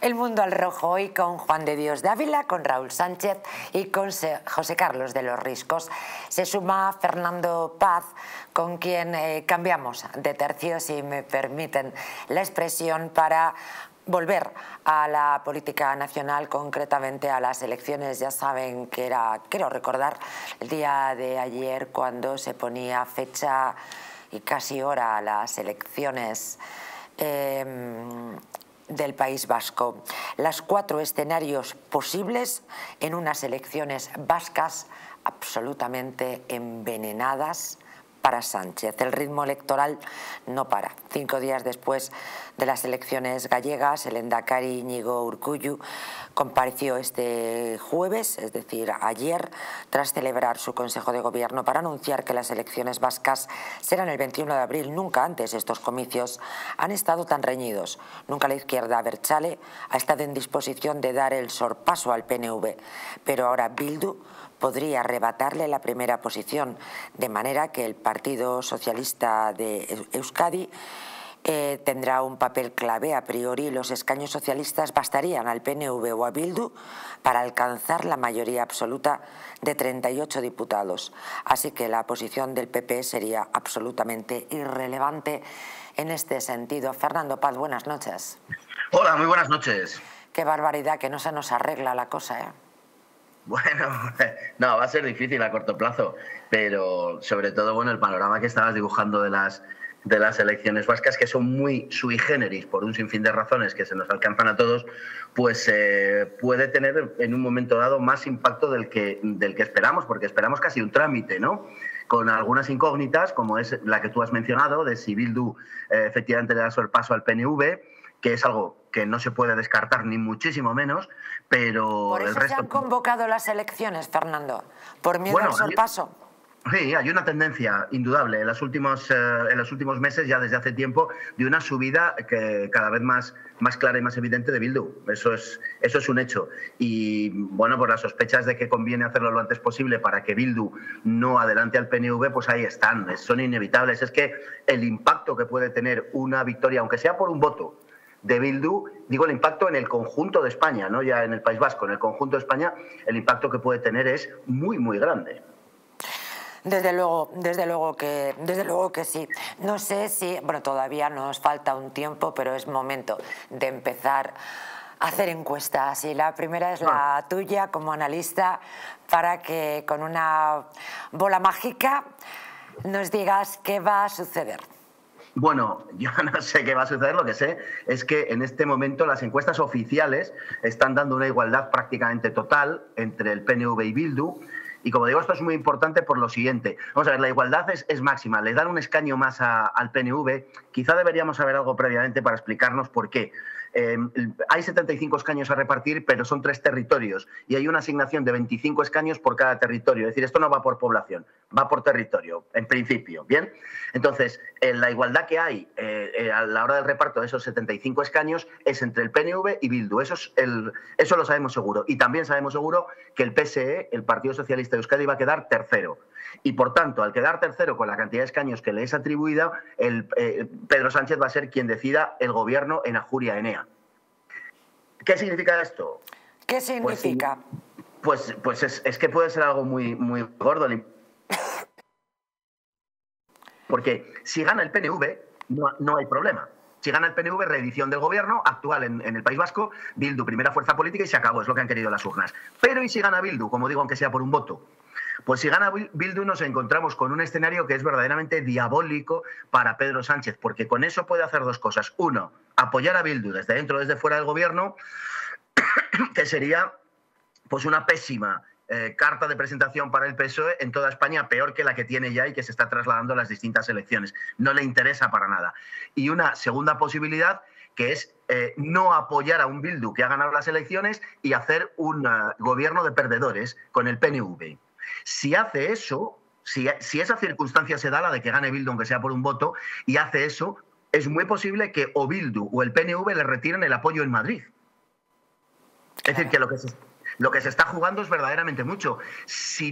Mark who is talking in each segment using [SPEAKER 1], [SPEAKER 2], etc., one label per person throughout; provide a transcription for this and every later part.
[SPEAKER 1] El Mundo al Rojo hoy con Juan de Dios de Ávila, con Raúl Sánchez y con José Carlos de los Riscos. Se suma Fernando Paz, con quien cambiamos de tercio, si me permiten la expresión, para volver a la política nacional, concretamente a las elecciones. Ya saben que era, quiero recordar, el día de ayer cuando se ponía fecha y casi hora a las elecciones del País Vasco. Los 4 escenarios posibles en unas elecciones vascas absolutamente envenenadas para Sánchez. El ritmo electoral no para. 5 días después de las elecciones gallegas, el lehendakari Iñigo Urkullu compareció este jueves, es decir, ayer, tras celebrar su Consejo de Gobierno para anunciar que las elecciones vascas serán el 21 de abril. Nunca antes estos comicios han estado tan reñidos. Nunca la izquierda abertzale ha estado en disposición de dar el sorpaso al PNV. Pero ahora Bildu podría arrebatarle la primera posición, de manera que el Partido Socialista de Euskadi tendrá un papel clave. A priori, los escaños socialistas bastarían al PNV o a Bildu para alcanzar la mayoría absoluta de 38 diputados. Así que la posición del PP sería absolutamente irrelevante en este sentido. Fernando Paz, buenas noches.
[SPEAKER 2] Hola, muy buenas noches.
[SPEAKER 1] Qué barbaridad, que no se nos arregla la cosa, ¿eh?
[SPEAKER 2] Bueno, no, va a ser difícil a corto plazo, pero sobre todo, bueno, el panorama que estabas dibujando de las elecciones vascas, que son muy sui generis por un sinfín de razones que se nos alcanzan a todos, pues puede tener en un momento dado más impacto del que esperamos, porque esperamos casi un trámite, ¿no? Con algunas incógnitas, como es la que tú has mencionado, de si Bildu efectivamente le da sorpaso al PNV, que es algo que no se puede descartar ni muchísimo menos, pero
[SPEAKER 1] por eso
[SPEAKER 2] el resto...
[SPEAKER 1] se han convocado las elecciones, Fernando, por miedo al sorpaso.
[SPEAKER 2] Sí, hay una tendencia indudable en los últimos meses, ya desde hace tiempo, de una subida que cada vez más clara y más evidente de Bildu. Eso es un hecho. Y bueno, por las sospechas de que conviene hacerlo lo antes posible para que Bildu no adelante al PNV, pues ahí están, son inevitables. Es que el impacto que puede tener una victoria, aunque sea por un voto, de Bildu, digo el impacto en el conjunto de España, no ya en el País Vasco, en el conjunto de España, el impacto que puede tener es muy, muy grande.
[SPEAKER 1] Desde luego que sí. No sé si, bueno, todavía nos falta un tiempo, pero es momento de empezar a hacer encuestas. Y la primera es la tuya como analista, para que con una bola mágica nos digas qué va a suceder.
[SPEAKER 2] Bueno, yo no sé qué va a suceder, lo que sé es que en este momento las encuestas oficiales están dando una igualdad prácticamente total entre el PNV y Bildu. Y como digo, esto es muy importante por lo siguiente. Vamos a ver, la igualdad es máxima. Le dan un escaño más al PNV. Quizá deberíamos saber algo previamente para explicarnos por qué. Hay 75 escaños a repartir, pero son 3 territorios y hay una asignación de 25 escaños por cada territorio. Es decir, esto no va por población, va por territorio, en principio. ¿Bien? Entonces, la igualdad que hay a la hora del reparto de esos 75 escaños es entre el PNV y Bildu. Eso lo sabemos seguro. Y también sabemos seguro que el PSE, el Partido Socialista de Euskadi, va a quedar tercero. Y por tanto, al quedar tercero con la cantidad de escaños que le es atribuida, Pedro Sánchez va a ser quien decida el gobierno en Ajuria Enea. ¿Qué significa esto?
[SPEAKER 1] ¿Qué significa?
[SPEAKER 2] Pues es que puede ser algo muy, muy gordo. Porque si gana el PNV, no hay problema. Si gana el PNV, reedición del gobierno actual en el País Vasco, Bildu, primera fuerza política, y se acabó, es lo que han querido las urnas. Pero ¿y si gana Bildu? Como digo, aunque sea por un voto. Pues si gana Bildu nos encontramos con un escenario que es verdaderamente diabólico para Pedro Sánchez, porque con eso puede hacer 2 cosas. Uno, apoyar a Bildu desde dentro o desde fuera del gobierno, que sería pues una pésima carta de presentación para el PSOE en toda España, peor que la que tiene ya y que se está trasladando a las distintas elecciones. No le interesa para nada. Y una segunda posibilidad, que es no apoyar a un Bildu que ha ganado las elecciones y hacer un gobierno de perdedores con el PNV. Si hace eso, si esa circunstancia se da, la de que gane Bildu aunque sea por un voto, y hace eso, es muy posible que o Bildu o el PNV le retiren el apoyo en Madrid. Es decir, que lo que se está jugando es verdaderamente mucho. Si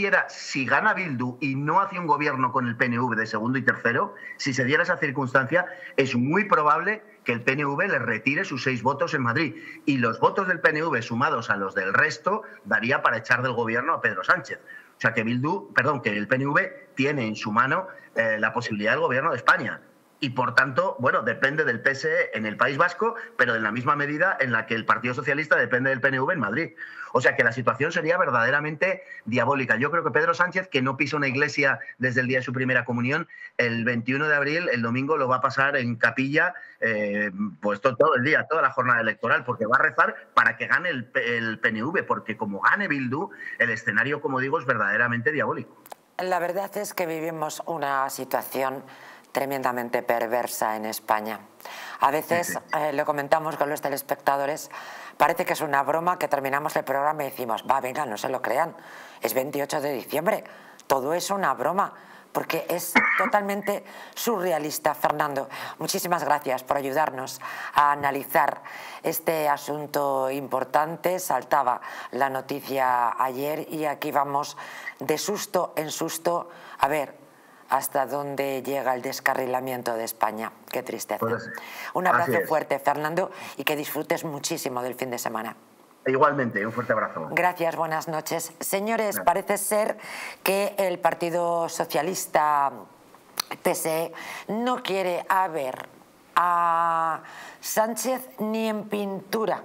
[SPEAKER 2] gana Bildu y no hace un gobierno con el PNV de segundo y tercero, si se diera esa circunstancia, es muy probable que el PNV le retire sus 6 votos en Madrid. Y los votos del PNV sumados a los del resto daría para echar del gobierno a Pedro Sánchez. O sea que que el PNV tiene en su mano la posibilidad del gobierno de España. Y por tanto, bueno, depende del PSE en el País Vasco, pero en la misma medida en la que el Partido Socialista depende del PNV en Madrid. O sea que la situación sería verdaderamente diabólica. Yo creo que Pedro Sánchez, que no pisa una iglesia desde el día de su primera comunión, el 21 de abril, el domingo, lo va a pasar en capilla pues todo el día, toda la jornada electoral, porque va a rezar para que gane el PNV, porque como gane Bildu, el escenario, como digo, es verdaderamente diabólico.
[SPEAKER 1] La verdad es que vivimos una situación tremendamente perversa en España. A veces, lo comentamos con los telespectadores, parece que es una broma que terminamos el programa y decimos, va, venga, no se lo crean, es 28 de diciembre, todo es una broma, porque es totalmente surrealista. Fernando, muchísimas gracias por ayudarnos a analizar este asunto importante. Saltaba la noticia ayer y aquí vamos de susto en susto a ver hasta dónde llega el descarrilamiento de España. Qué tristeza. Pues, un abrazo fuerte, Fernando, y que disfrutes muchísimo del fin de semana.
[SPEAKER 2] Igualmente, un fuerte abrazo.
[SPEAKER 1] Gracias, buenas noches. Señores, parece ser que el Partido Socialista PSE no quiere ver a Sánchez ni en pintura.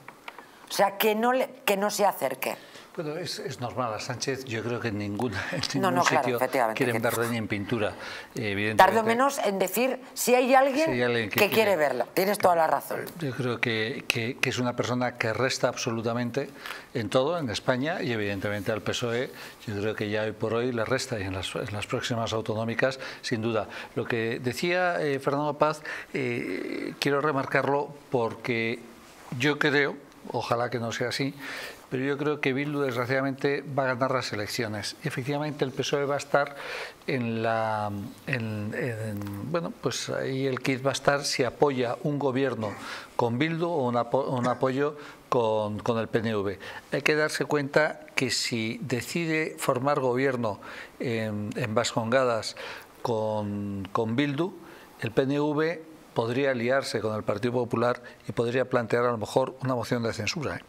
[SPEAKER 1] O sea, que no se acerque.
[SPEAKER 3] Bueno, es normal. A Sánchez yo creo que en ningún
[SPEAKER 1] sitio
[SPEAKER 3] quieren verle ni en pintura.
[SPEAKER 1] Tarde o menos en decir si hay alguien que quiere verlo. Tienes toda la razón.
[SPEAKER 3] Yo creo que es una persona que resta absolutamente en todo, en España, y evidentemente al PSOE yo creo que ya hoy por hoy le resta, y en las próximas autonómicas sin duda. Lo que decía Fernando Paz, quiero remarcarlo porque yo creo, ojalá que no sea así, pero yo creo que Bildu desgraciadamente va a ganar las elecciones. Efectivamente el PSOE va a estar bueno, pues ahí el kit va a estar si apoya un gobierno con Bildu o un apoyo con el PNV. Hay que darse cuenta que si decide formar gobierno en Vascongadas con Bildu, el PNV podría aliarse con el Partido Popular y podría plantear a lo mejor una moción de censura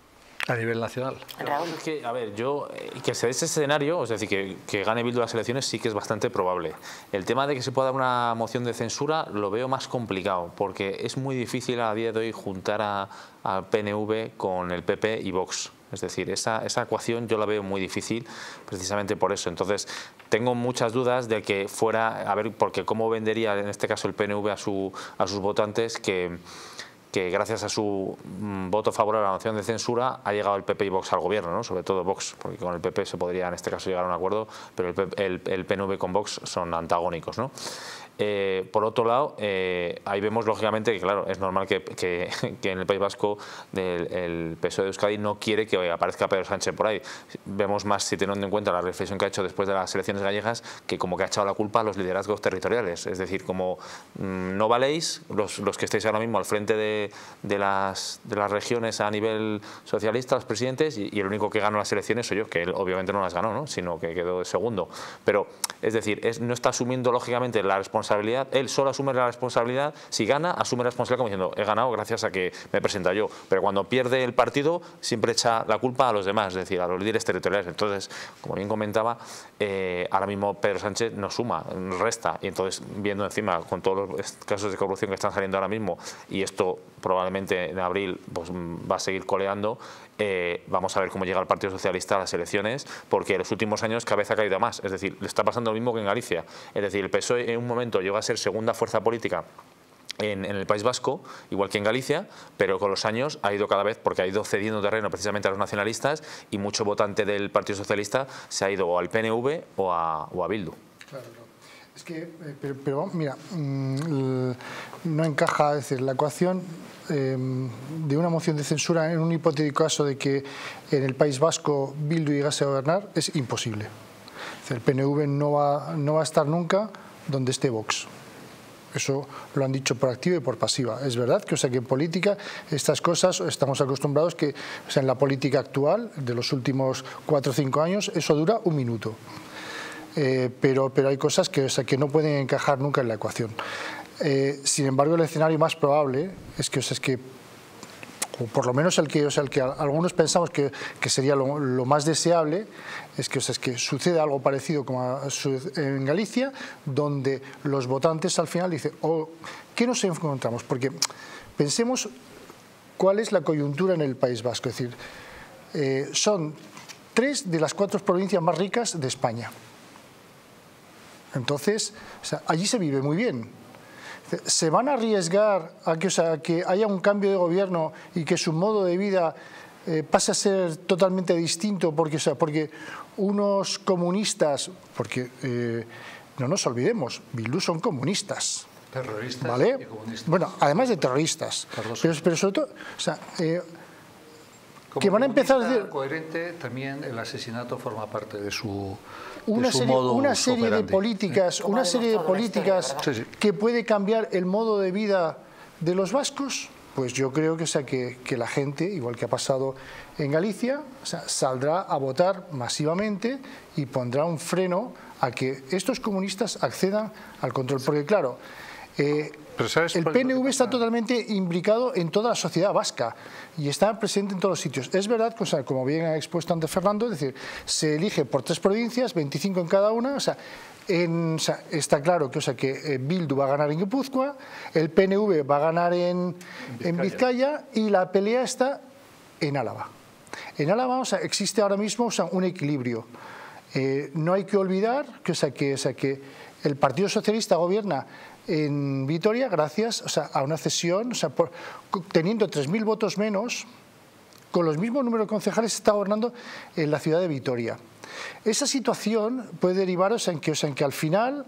[SPEAKER 3] a nivel nacional.
[SPEAKER 4] Es que, a ver, que se dé ese escenario, es decir, que gane Bildu las elecciones, sí que es bastante probable. El tema de que se pueda dar una moción de censura lo veo más complicado, porque es muy difícil a día de hoy juntar a PNV con el PP y Vox. Es decir, esa ecuación yo la veo muy difícil precisamente por eso. Entonces, tengo muchas dudas de que fuera, a ver, porque cómo vendería en este caso el PNV a sus votantes que gracias a su voto favorable a la moción de censura ha llegado el PP y Vox al gobierno, ¿no? Sobre todo Vox, porque con el PP se podría en este caso llegar a un acuerdo, pero el PNV con Vox son antagónicos, ¿no? Por otro lado, ahí vemos lógicamente que, claro, es normal que en el País Vasco el PSOE de Euskadi no quiere que aparezca Pedro Sánchez por ahí. Vemos más, si teniendo en cuenta la reflexión que ha hecho después de las elecciones gallegas, que como que ha echado la culpa a los liderazgos territoriales. Es decir, como no valéis los que estáis ahora mismo al frente de las regiones a nivel socialista, los presidentes, y el único que ganó las elecciones soy yo, que él obviamente no las ganó, ¿no? Sino que quedó de segundo. Pero, es decir, no está asumiendo lógicamente la responsabilidad. Él solo asume la responsabilidad. Si gana, asume la responsabilidad como diciendo, he ganado gracias a que me presenta yo. Pero cuando pierde el partido, siempre echa la culpa a los demás, es decir, a los líderes territoriales. Entonces, como bien comentaba, ahora mismo Pedro Sánchez no suma, resta. Y entonces, viendo encima con todos los casos de corrupción que están saliendo ahora mismo, y esto probablemente en abril pues, va a seguir coleando, vamos a ver cómo llega el Partido Socialista a las elecciones, porque en los últimos años cada vez ha caído más. Es decir, le está pasando lo mismo que en Galicia. Es decir, el PSOE en un momento llegó a ser segunda fuerza política en el País Vasco, igual que en Galicia, pero con los años ha ido cada vez, porque ha ido cediendo terreno precisamente a los nacionalistas, y mucho votante del Partido Socialista se ha ido o al PNV o a Bildu.
[SPEAKER 5] Claro, no. Es que, pero mira, no encaja, es decir, la ecuación de una moción de censura en un hipotético caso de que en el País Vasco Bildu llegase a gobernar es imposible. Es decir, el PNV no va a estar nunca donde esté Vox. Eso lo han dicho por activa y por pasiva. Es verdad que, que en política estas cosas estamos acostumbrados que, en la política actual de los últimos 4 o 5 años, eso dura 1 minuto. Pero hay cosas que, que no pueden encajar nunca en la ecuación. Sin embargo, el escenario más probable es que o por lo menos el que algunos pensamos que sería lo más deseable, es que suceda algo parecido como en Galicia, donde los votantes al final dicen, ¿qué nos encontramos? Porque pensemos cuál es la coyuntura en el País Vasco. Es decir, son 3 de las 4 provincias más ricas de España. Entonces, allí se vive muy bien. ¿Se van a arriesgar a que haya un cambio de gobierno y que su modo de vida pase a ser totalmente distinto? Porque unos comunistas, porque no nos olvidemos, Bildu son comunistas.
[SPEAKER 3] Terroristas,
[SPEAKER 5] ¿vale?
[SPEAKER 3] Y comunistas.
[SPEAKER 5] Bueno, además de terroristas. Pero sobre todo, que van a empezar a decir...
[SPEAKER 3] coherente, también el asesinato forma parte de su
[SPEAKER 5] una serie de políticas
[SPEAKER 3] sí.
[SPEAKER 5] que puede cambiar el modo de vida de los vascos. Pues yo creo que la gente, igual que ha pasado en Galicia, saldrá a votar masivamente y pondrá un freno a que estos comunistas accedan al control. Porque claro, el PNV está totalmente implicado en toda la sociedad vasca y está presente en todos los sitios. Es verdad que, como bien ha expuesto antes Fernando, es decir, se elige por 3 provincias, 25 en cada una. Está claro que Bildu va a ganar en Guipúzcoa, el PNV va a ganar en Vizcaya y la pelea está en Álava. En Álava existe ahora mismo un equilibrio. No hay que olvidar que el Partido Socialista gobierna en Vitoria gracias a una cesión, teniendo 3.000 votos menos, con los mismos números de concejales está gobernando en la ciudad de Vitoria. Esa situación puede derivaros en que al final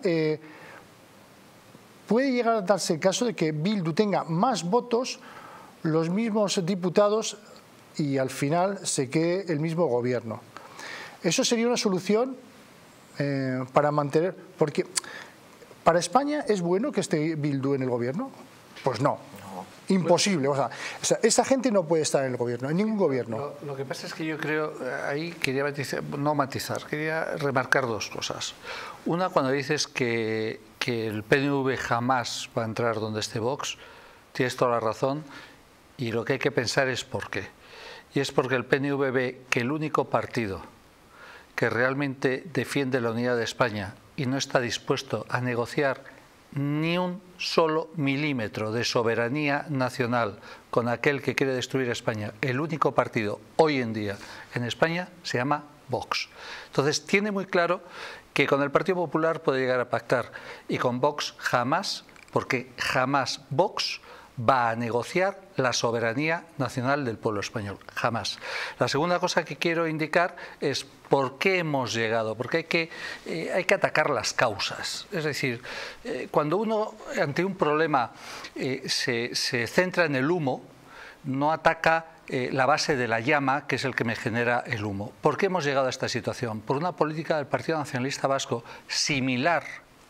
[SPEAKER 5] puede llegar a darse el caso de que Bildu tenga más votos, los mismos diputados y al final se quede el mismo gobierno. Eso sería una solución para mantener... Porque ¿para España es bueno que esté Bildu en el gobierno? Pues no. Imposible. Esa gente no puede estar en el gobierno, en ningún gobierno.
[SPEAKER 3] Lo que pasa es que yo creo, ahí quería quería remarcar 2 cosas. Una, cuando dices que el PNV jamás va a entrar donde esté Vox, tienes toda la razón, y lo que hay que pensar es por qué. Y es porque el PNV ve que el único partido que realmente defiende la unidad de España y no está dispuesto a negociar ni un solo milímetro de soberanía nacional con aquel que quiere destruir España, el único partido hoy en día en España se llama Vox. Entonces tiene muy claro que con el Partido Popular puede llegar a pactar y con Vox jamás, porque jamás Vox va a negociar la soberanía nacional del pueblo español, jamás. La segunda cosa que quiero indicar es por qué hemos llegado, porque hay que atacar las causas. Es decir, cuando uno ante un problema se centra en el humo, no ataca la base de la llama, que es el que me genera el humo. ¿Por qué hemos llegado a esta situación? Por una política del Partido Nacionalista Vasco similar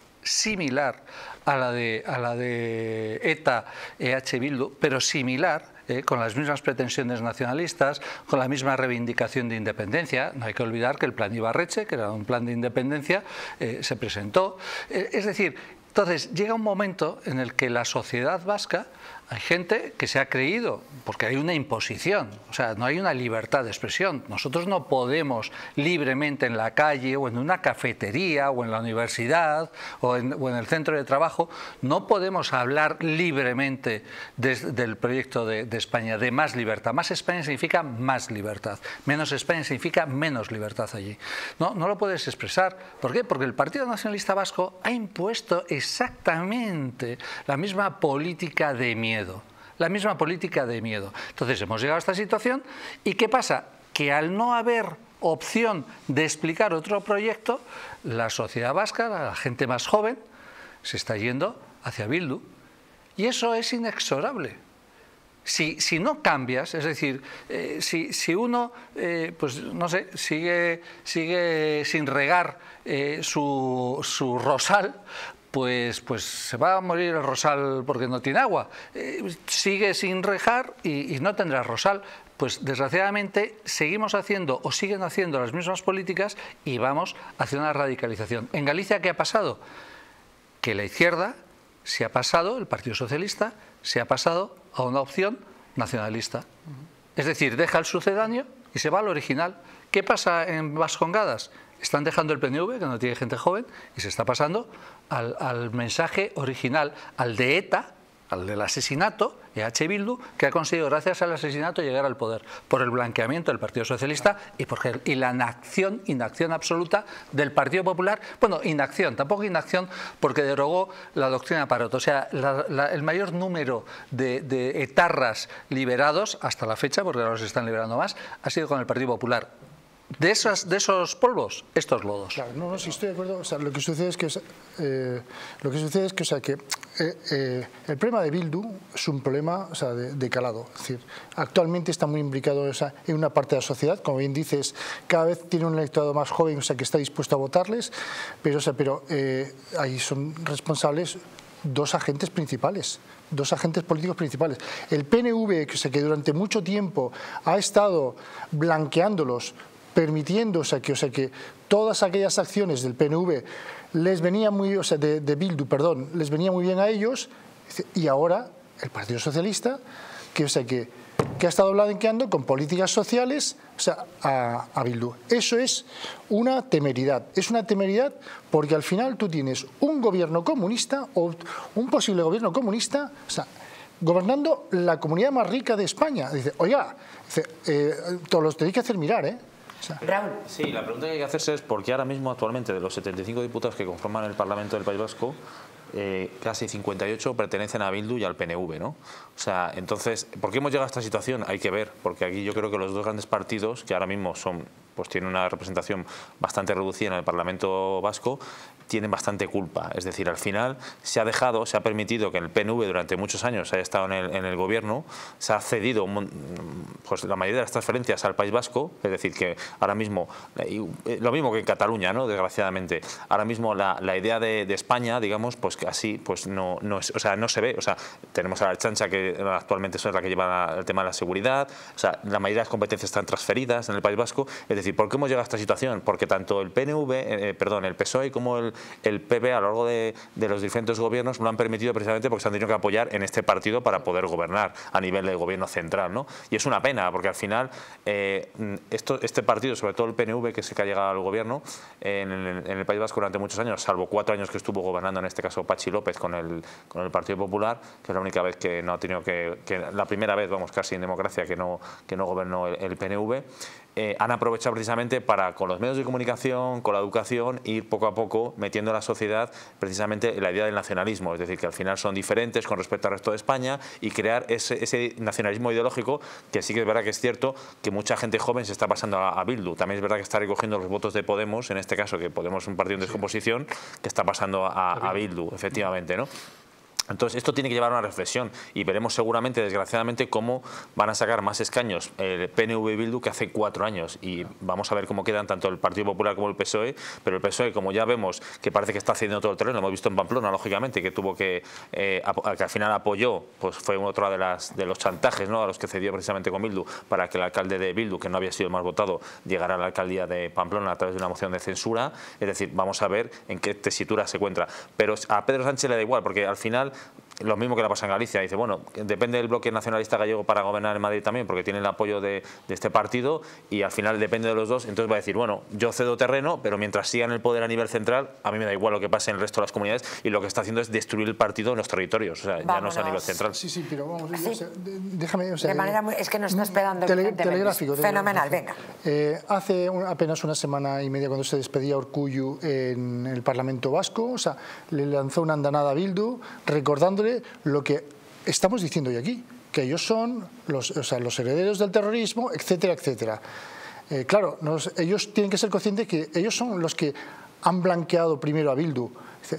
[SPEAKER 3] a la de ETA, EH Bildu, pero similar, con las mismas pretensiones nacionalistas, con la misma reivindicación de independencia. No hay que olvidar que el plan Ibarretxe, que era un plan de independencia, se presentó. Es decir, entonces llega un momento en el que la sociedad vasca, hay gente que se ha creído, porque hay una imposición, o sea, no hay una libertad de expresión. Nosotros no podemos libremente en la calle o en una cafetería o en la universidad o en el centro de trabajo, no podemos hablar libremente del proyecto de España, de más libertad. Más España significa más libertad, menos España significa menos libertad allí. No lo puedes expresar. ¿Por qué? Porque el Partido Nacionalista Vasco ha impuesto exactamente la misma política de miedo. La misma política de miedo. Entonces hemos llegado a esta situación y ¿qué pasa? Que al no haber opción de explicar otro proyecto, la sociedad vasca, la gente más joven, se está yendo hacia Bildu y eso es inexorable. Si no cambias, es decir, si uno, pues no sé, sigue sin regar su rosal, pues se va a morir el rosal porque no tiene agua. Sigue sin regar y no tendrá rosal. Pues desgraciadamente seguimos haciendo o siguen haciendo las mismas políticas y vamos hacia una radicalización. En Galicia, ¿qué ha pasado? Que la izquierda se ha pasado, el Partido Socialista, se ha pasado a una opción nacionalista. Es decir, deja el sucedáneo y se va al original. ¿Qué pasa en Vascongadas? Están dejando el PNV, que no tiene gente joven, y se está pasando al mensaje original, al de ETA, al del asesinato, EH Bildu, que ha conseguido, gracias al asesinato, llegar al poder, por el blanqueamiento del Partido Socialista y la inacción absoluta del Partido Popular. Bueno, tampoco inacción, porque derogó la doctrina Parot. O sea, el mayor número de etarras liberados hasta la fecha, porque ahora se están liberando más, ha sido con el Partido Popular. De esos polvos, estos lodos.
[SPEAKER 5] Claro, no, sí estoy de acuerdo. O sea, lo que sucede es que, el problema de Bildu es un problema, o sea, de calado. Es decir, actualmente está muy implicado, o sea, en una parte de la sociedad, como bien dices, cada vez tiene un electorado más joven, o sea, que está dispuesto a votarles, pero ahí son responsables dos agentes principales. Dos agentes políticos principales. El PNV, que durante mucho tiempo ha estado blanqueándolos, permitiendo, que todas aquellas acciones del PNV les venía muy, de Bildu, perdón, les venía muy bien a ellos, y ahora el Partido Socialista, que ha estado blanqueando con políticas sociales, a Bildu. Eso es una temeridad. Es una temeridad porque al final tú tienes un gobierno comunista o un posible gobierno comunista, gobernando la comunidad más rica de España. Dice, oiga, todos los tenéis que hacer mirar, ¿eh?
[SPEAKER 1] Raúl.
[SPEAKER 4] Sí, la pregunta que hay que hacerse es por qué ahora mismo, actualmente, de los 75 diputados que conforman el Parlamento del País Vasco, casi 58 pertenecen a Bildu y al PNV, ¿no? O sea, entonces, ¿por qué hemos llegado a esta situación? Hay que ver, porque aquí yo creo que los dos grandes partidos, que ahora mismo tienen una representación bastante reducida en el Parlamento vasco, tienen bastante culpa. Es decir, al final se ha permitido que el PNV durante muchos años haya estado en el gobierno, se ha cedido la mayoría de las transferencias al País Vasco, es decir, que ahora mismo, lo mismo que en Cataluña, ¿no? Desgraciadamente, ahora mismo la idea de España, digamos, pues que así no se ve. O sea, tenemos a la Ertzaintza, que actualmente es la que lleva el tema de la seguridad, o sea, la mayoría de las competencias están transferidas en el País Vasco. Es decir, ¿por qué hemos llegado a esta situación? Porque tanto el el PSOE como el PP a lo largo de los diferentes gobiernos lo han permitido precisamente porque se han tenido que apoyar en este partido para poder gobernar a nivel del gobierno central, ¿no? Y es una pena porque al final este partido, sobre todo el PNV, que es el que ha llegado al gobierno en el País Vasco durante muchos años, salvo 4 años que estuvo gobernando en este caso Patxi López con el Partido Popular, que es la única vez que no ha tenido la primera vez, vamos, casi en democracia, que no gobernó el PNV. Han aprovechado precisamente para, con los medios de comunicación, con la educación, ir poco a poco metiendo en la sociedad precisamente la idea del nacionalismo, es decir, que al final son diferentes con respecto al resto de España y crear ese nacionalismo ideológico, que sí que es verdad que es cierto que mucha gente joven se está pasando a Bildu. También es verdad que está recogiendo los votos de Podemos, en este caso, que Podemos es un partido en descomposición, que está pasando a Bildu, efectivamente, ¿no? Entonces, esto tiene que llevar a una reflexión y veremos seguramente, desgraciadamente, cómo van a sacar más escaños el PNV y Bildu que hace 4 años. Y vamos a ver cómo quedan tanto el Partido Popular como el PSOE. Pero el PSOE, como ya vemos, que parece que está cediendo todo el terreno, lo hemos visto en Pamplona, lógicamente, que tuvo que al final apoyó, pues fue otro de los chantajes, ¿no?, a los que cedió precisamente con Bildu, para que el alcalde de Bildu, que no había sido el más votado, llegara a la alcaldía de Pamplona a través de una moción de censura. Es decir, vamos a ver en qué tesitura se encuentra. Pero a Pedro Sánchez le da igual, porque al final lo mismo que le pasa en Galicia, dice, bueno, depende del bloque nacionalista gallego para gobernar en Madrid también, porque tiene el apoyo de este partido, y al final depende de los dos. Entonces va a decir, bueno, yo cedo terreno, pero mientras sigan el poder a nivel central, a mí me da igual lo que pase en el resto de las comunidades, y lo que está haciendo es destruir el partido en los territorios, o sea, ya no es a nivel central.
[SPEAKER 5] Sí, pero vamos,
[SPEAKER 1] ¿Sí?
[SPEAKER 5] Déjame,
[SPEAKER 1] de manera es que nos está esperando
[SPEAKER 5] telegráfico.
[SPEAKER 1] Fenomenal, venga.
[SPEAKER 5] Hace apenas una semana y media, cuando se despedía Urkullu en el Parlamento Vasco, o sea, le lanzó una andanada a Bildu, recordándole lo que estamos diciendo hoy aquí, que ellos son los herederos del terrorismo, etcétera, etcétera. Claro, ellos tienen que ser conscientes que ellos son los que han blanqueado primero a Bildu.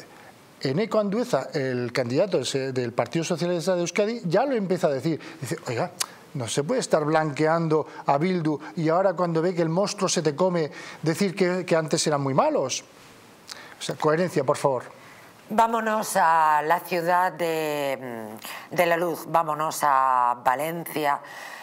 [SPEAKER 5] Eneko Andueza, el candidato del Partido Socialista de Euskadi, ya lo empieza a decir. Dice, oiga, no se puede estar blanqueando a Bildu y ahora, cuando ve que el monstruo se te come, decir que antes eran muy malos. O sea, coherencia, por favor.
[SPEAKER 1] Vámonos a la ciudad de la luz, vámonos a Valencia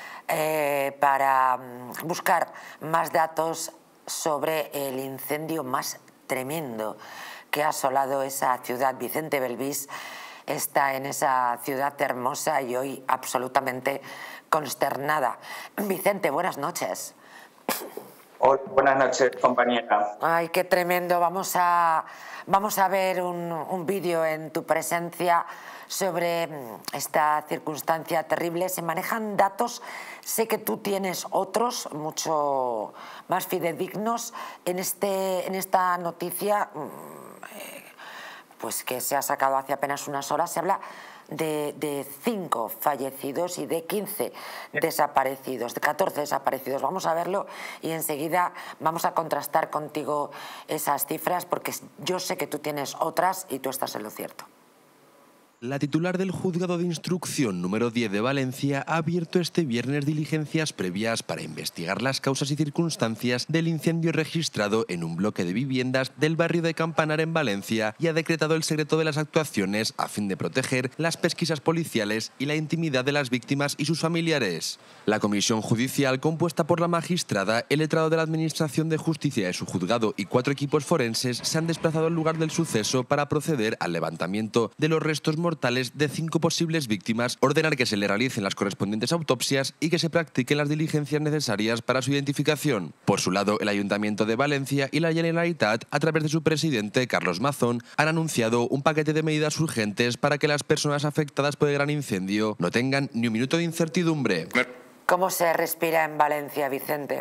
[SPEAKER 1] para buscar más datos sobre el incendio más tremendo que ha asolado esa ciudad. Vicente Belvís está en esa ciudad hermosa y hoy absolutamente consternada. Vicente, buenas noches.
[SPEAKER 6] Hola, buenas noches, compañera.
[SPEAKER 1] Ay, qué tremendo. Vamos a ver un vídeo en tu presencia sobre esta circunstancia terrible. Se manejan datos, sé que tú tienes otros mucho más fidedignos en esta noticia, pues que se ha sacado hace apenas unas horas. Se habla de 5 fallecidos y de 15 desaparecidos, de 14 desaparecidos. Vamos a verlo y enseguida vamos a contrastar contigo esas cifras, porque yo sé que tú tienes otras y tú estás en lo cierto.
[SPEAKER 7] La titular del Juzgado de Instrucción número 10 de Valencia ha abierto este viernes diligencias previas para investigar las causas y circunstancias del incendio registrado en un bloque de viviendas del barrio de Campanar en Valencia y ha decretado el secreto de las actuaciones a fin de proteger las pesquisas policiales y la intimidad de las víctimas y sus familiares. La comisión judicial, compuesta por la magistrada, el letrado de la Administración de Justicia de su juzgado y 4 equipos forenses, se han desplazado al lugar del suceso para proceder al levantamiento de los restos mortales de 5 posibles víctimas, ordenar que se le realicen las correspondientes autopsias y que se practiquen las diligencias necesarias para su identificación. Por su lado, el Ayuntamiento de Valencia y la Generalitat, a través de su presidente, Carlos Mazón, han anunciado un paquete de medidas urgentes para que las personas afectadas por el gran incendio no tengan ni un minuto de incertidumbre.
[SPEAKER 1] ¿Cómo se respira en Valencia, Vicente?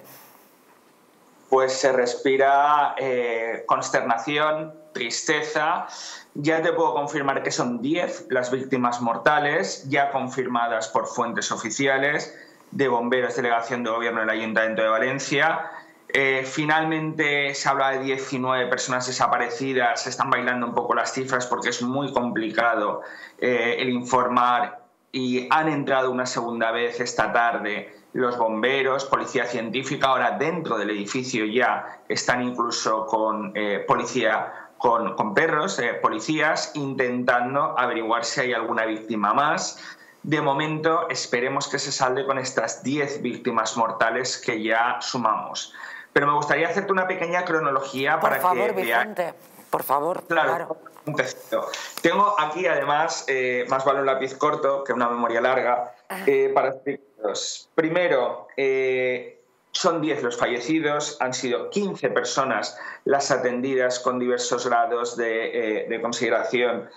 [SPEAKER 6] Pues se respira consternación, tristeza. Ya te puedo confirmar que son 10 las víctimas mortales, ya confirmadas por fuentes oficiales de bomberos, delegación de gobierno del Ayuntamiento de Valencia. Finalmente se habla de 19 personas desaparecidas. Se están bailando un poco las cifras porque es muy complicado el informar, y han entrado una segunda vez esta tarde los bomberos, policía científica. Ahora dentro del edificio ya están incluso con policía, con perros, policías, intentando averiguar si hay alguna víctima más. De momento esperemos que se salde con estas 10 víctimas mortales que ya sumamos. Pero me gustaría hacerte una pequeña cronología para que veáis.
[SPEAKER 1] Por favor, Vicente, por favor.
[SPEAKER 6] Claro. Tengo aquí además, más vale un lápiz corto que una memoria larga, para explicaros. Primero, son 10 los fallecidos, han sido 15 personas las atendidas con diversos grados de consideración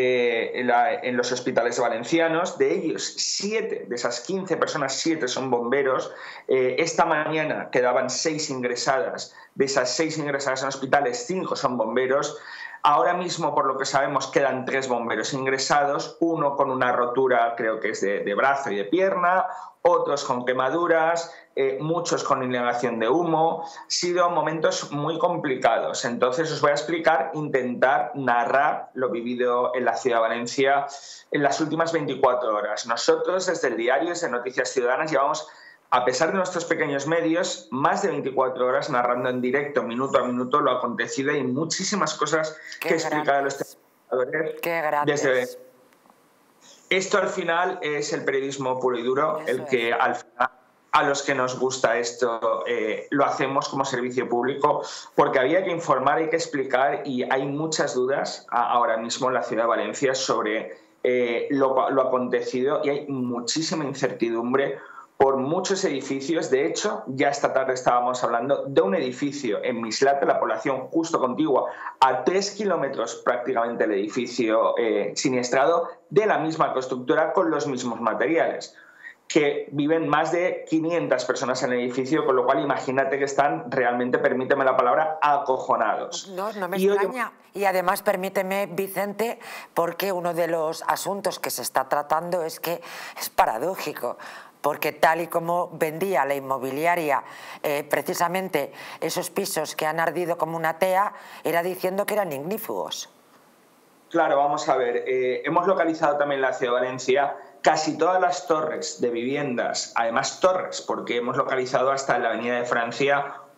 [SPEAKER 6] en los hospitales valencianos. De ellos, 7 de esas 15 personas, 7 son bomberos. Esta mañana quedaban 6 ingresadas. De esas 6 ingresadas en hospitales, 5 son bomberos. Ahora mismo, por lo que sabemos, quedan 3 bomberos ingresados, uno con una rotura, creo que es de brazo y de pierna, otros con quemaduras, muchos con inhalación de humo. Han sido momentos muy complicados. Entonces os voy a explicar, intentar narrar lo vivido en la ciudad de Valencia en las últimas 24 horas. Nosotros, desde el diario, desde Noticias Ciudadanas, llevamos, a pesar de nuestros pequeños medios, más de 24 horas narrando en directo, minuto a minuto, lo acontecido, y muchísimas cosas que explicar a los telespectadores.
[SPEAKER 1] Qué grandes.
[SPEAKER 6] Esto al final es el periodismo puro y duro, el que al final, a los que nos gusta esto, lo hacemos como servicio público, porque había que informar, hay que explicar, y hay muchas dudas ahora mismo en la ciudad de Valencia sobre lo acontecido, y hay muchísima incertidumbre por muchos edificios. De hecho, ya esta tarde estábamos hablando de un edificio en Mislata, la población justo contigua, a 3 kilómetros prácticamente el edificio siniestrado, de la misma constructora con los mismos materiales, que viven más de 500 personas en el edificio, con lo cual imagínate que están realmente, permíteme la palabra, acojonados.
[SPEAKER 1] No me extraña. Y además, permíteme, Vicente, porque uno de los asuntos que se está tratando es que es paradójico, porque tal y como vendía la inmobiliaria precisamente esos pisos que han ardido como una tea, era diciendo que eran ignífugos.
[SPEAKER 6] Claro, vamos a ver, hemos localizado también en la ciudad de Valencia casi todas las torres de viviendas, además torres, porque hemos localizado hasta en la Avenida de Francia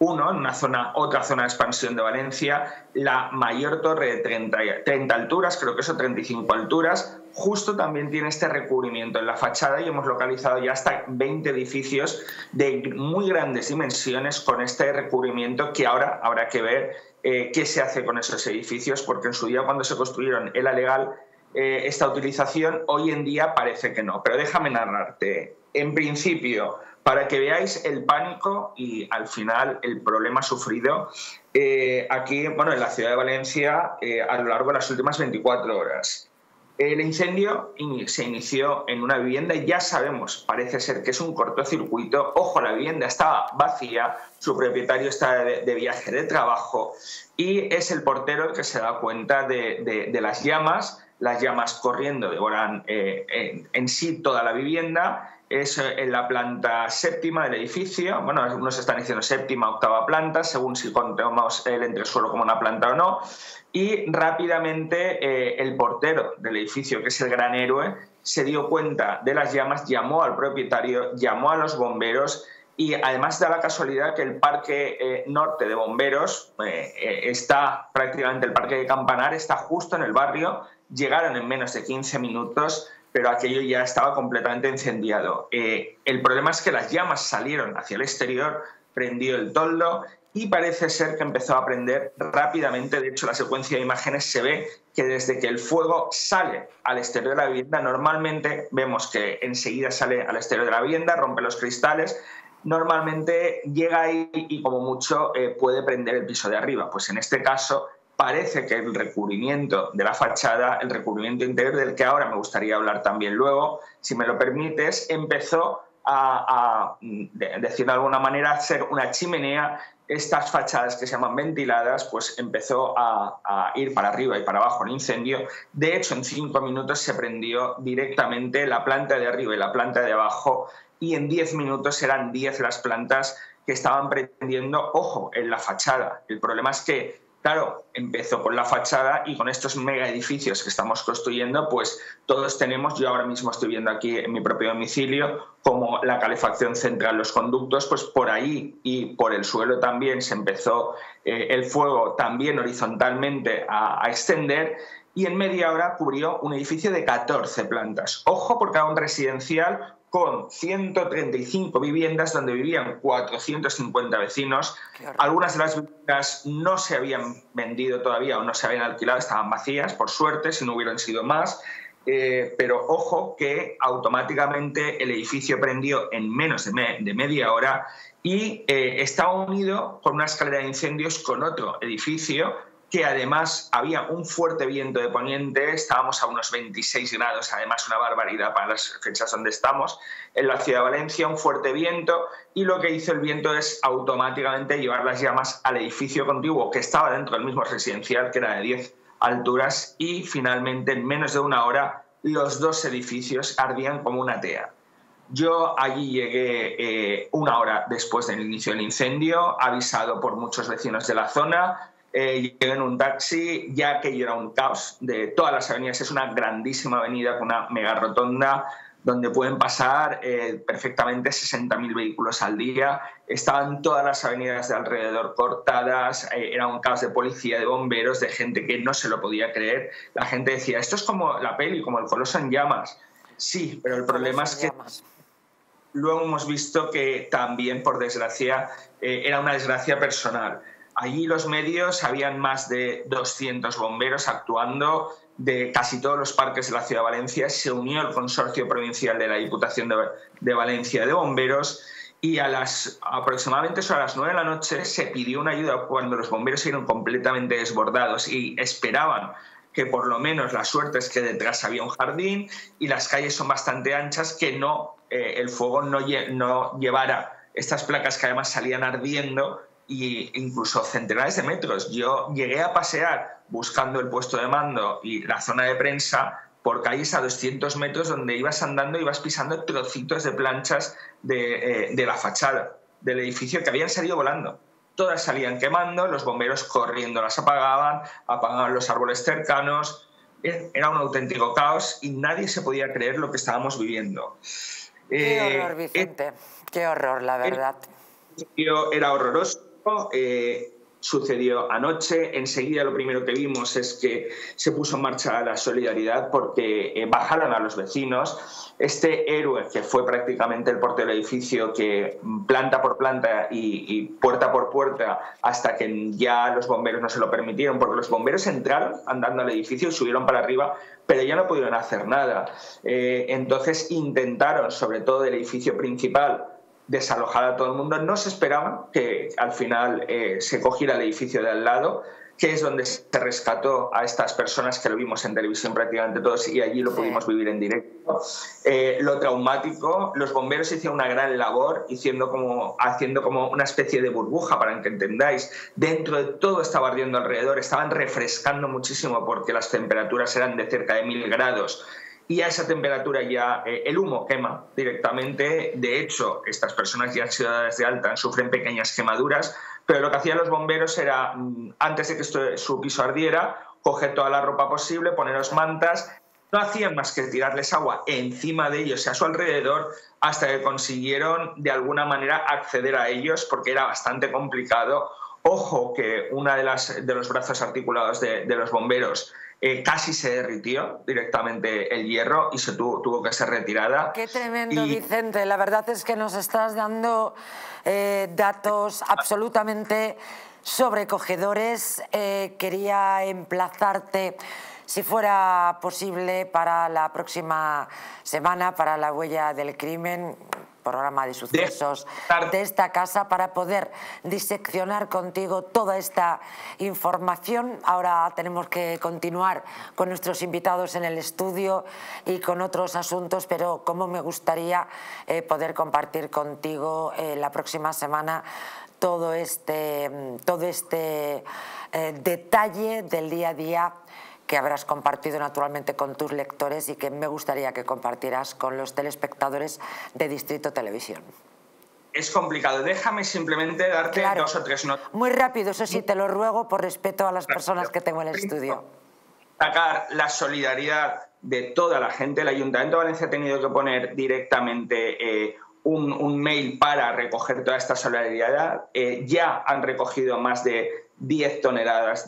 [SPEAKER 6] 1, en otra zona de expansión de Valencia, la mayor torre de 30 alturas, creo que eso 35 alturas, justo también tiene este recubrimiento en la fachada y hemos localizado ya hasta 20 edificios de muy grandes dimensiones con este recubrimiento, que ahora habrá que ver qué se hace con esos edificios, porque en su día cuando se construyeron era legal esta utilización, hoy en día parece que no. Pero déjame narrarte. En principio, para que veáis el pánico y al final el problema sufrido aquí, bueno, en la ciudad de Valencia a lo largo de las últimas 24 horas. El incendio se inició en una vivienda y ya sabemos, parece ser que es un cortocircuito. Ojo, la vivienda estaba vacía, su propietario está de viaje de trabajo y es el portero el que se da cuenta de las llamas. Las llamas corriendo devoran en sí toda la vivienda. Es en la planta séptima del edificio, bueno, algunos están diciendo séptima, octava planta, según si contamos el entresuelo como una planta o no, y rápidamente el portero del edificio, que es el gran héroe, se dio cuenta de las llamas, llamó al propietario, llamó a los bomberos, y además da la casualidad que el parque norte de bomberos está prácticamente, el parque de Campanar está justo en el barrio. Llegaron en menos de 15 minutos, pero aquello ya estaba completamente incendiado. El problema es que las llamas salieron hacia el exterior, prendió el toldo y parece ser que empezó a prender rápidamente. De hecho, la secuencia de imágenes se ve que desde que el fuego sale al exterior de la vivienda, normalmente vemos que enseguida sale al exterior de la vivienda, rompe los cristales, normalmente llega ahí y como mucho puede prender el piso de arriba. Pues en este caso parece que el recubrimiento de la fachada, el recubrimiento interior, del que ahora me gustaría hablar también luego, si me lo permites, empezó a decir de alguna manera, a ser una chimenea. Estas fachadas que se llaman ventiladas, pues empezó a ir para arriba y para abajo el incendio. De hecho, en 5 minutos se prendió directamente la planta de arriba y la planta de abajo, y en 10 minutos eran 10 las plantas que estaban prendiendo, ojo, en la fachada. El problema es que, claro, empezó con la fachada y con estos mega edificios que estamos construyendo, pues todos tenemos, yo ahora mismo estoy viendo aquí en mi propio domicilio, como la calefacción central, los conductos, pues por ahí y por el suelo también se empezó el fuego también horizontalmente a extender, y en media hora cubrió un edificio de 14 plantas. Ojo, porque era un residencial con 135 viviendas donde vivían 450 vecinos. Algunas de las viviendas no se habían vendido todavía o no se habían alquilado, estaban vacías, por suerte, si no hubieran sido más. Pero ojo que automáticamente el edificio prendió en menos de media hora y estaba unido con una escalera de incendios con otro edificio, que además había un fuerte viento de poniente, estábamos a unos 26 grados, además una barbaridad para las fechas donde estamos, en la ciudad de Valencia, un fuerte viento, y lo que hizo el viento es automáticamente llevar las llamas al edificio contiguo, que estaba dentro del mismo residencial, que era de 10 alturas, y finalmente en menos de una hora los dos edificios ardían como una tea. Yo allí llegué 1 hora después del inicio del incendio, avisado por muchos vecinos de la zona. Llegué en un taxi, ya aquello era un caos de todas las avenidas. Es una grandísima avenida con una mega rotonda donde pueden pasar perfectamente 60.000 vehículos al día. Estaban todas las avenidas de alrededor cortadas, era un caos de policía, de bomberos, de gente que no se lo podía creer. La gente decía, esto es como la peli, como El Coloso en llamas. Sí, pero el problema es que luego hemos visto que también, por desgracia, era una desgracia personal. Allí los medios, habían más de 200 bomberos actuando de casi todos los parques de la ciudad de Valencia. Se unió el consorcio provincial de la Diputación de Valencia de bomberos y aproximadamente a las 9 de la noche se pidió una ayuda cuando los bomberos se vieron completamente desbordados y esperaban que por lo menos la suerte es que detrás había un jardín y las calles son bastante anchas, que el fuego no llevara estas placas que además salían ardiendo, y incluso centenares de metros. Yo llegué a pasear buscando el puesto de mando y la zona de prensa por calles a 200 metros donde ibas andando y ibas pisando trocitos de planchas de la fachada del edificio que habían salido volando. Todas salían quemando, los bomberos corriendo las apagaban los árboles cercanos. Era un auténtico caos y nadie se podía creer lo que estábamos viviendo.
[SPEAKER 1] Qué horror, Vicente. Qué horror, la verdad.
[SPEAKER 6] Era horroroso. sucedió anoche. Enseguida lo primero que vimos es que se puso en marcha la solidaridad porque bajaron a los vecinos. Este héroe, que fue prácticamente el portero del edificio, que planta por planta y puerta por puerta, hasta que ya los bomberos no se lo permitieron, porque los bomberos entraron andando al edificio y subieron para arriba, pero ya no pudieron hacer nada. Entonces intentaron, sobre todo del edificio principal, desalojar a todo el mundo. No se esperaban que al final se cogiera el edificio de al lado, que es donde se rescató a estas personas, que lo vimos en televisión prácticamente todos y allí lo pudimos vivir en directo. Lo traumático, los bomberos hicieron una gran labor haciendo como una especie de burbuja, para que entendáis. Dentro de todo estaba ardiendo alrededor, estaban refrescando muchísimo porque las temperaturas eran de cerca de 1000 grados. Y a esa temperatura ya el humo quema directamente. De hecho, estas personas ya han sido dadas de alta, sufren pequeñas quemaduras, pero lo que hacían los bomberos era, antes de que su piso ardiera, coger toda la ropa posible, poneros mantas. No hacían más que tirarles agua encima de ellos y a su alrededor, hasta que consiguieron de alguna manera acceder a ellos, porque era bastante complicado. Ojo que una de los brazos articulados de los bomberos casi se derritió directamente el hierro y se tuvo que ser retirada.
[SPEAKER 1] Qué tremendo, Vicente. La verdad es que nos estás dando datos absolutamente sobrecogedores. Quería emplazarte, si fuera posible, para la próxima semana, para La Huella del Crimen, programa de sucesos de esta casa, para poder diseccionar contigo toda esta información. Ahora tenemos que continuar con nuestros invitados en el estudio y con otros asuntos, pero como me gustaría poder compartir contigo la próxima semana todo este detalle del día a día que habrás compartido naturalmente con tus lectores y que me gustaría que compartieras con los telespectadores de Distrito Televisión.
[SPEAKER 6] Es complicado. Déjame simplemente darte 2 o 3 notas.
[SPEAKER 1] Muy rápido, eso sí, te lo ruego por respeto a las personas que tengo en el estudio.
[SPEAKER 6] Sacar la solidaridad de toda la gente. El Ayuntamiento de Valencia ha tenido que poner directamente un mail para recoger toda esta solidaridad. Ya han recogido más de 10 toneladas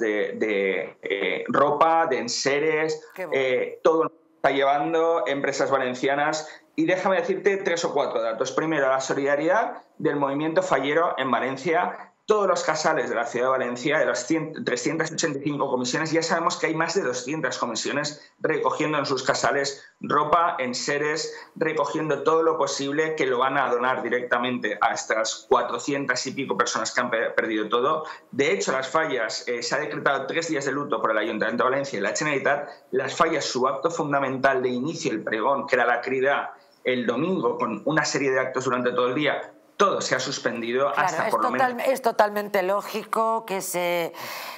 [SPEAKER 6] de ropa, de enseres, todo lo que está llevando empresas valencianas. Y déjame decirte 3 o 4 datos. Primero, la solidaridad del movimiento fallero en Valencia. Todos los casales de la ciudad de Valencia, de las 385 comisiones, ya sabemos que hay más de 200 comisiones recogiendo en sus casales ropa, enseres, recogiendo todo lo posible, que lo van a donar directamente a estas 400 y pico personas que han perdido todo. De hecho, las fallas, se ha decretado 3 días de luto por el Ayuntamiento de Valencia y la Generalitat. Las fallas, su acto fundamental de inicio, el pregón, que era la crida el domingo, con una serie de actos durante todo el día, todo se ha suspendido, claro, hasta por lo menos.
[SPEAKER 1] Es totalmente lógico que se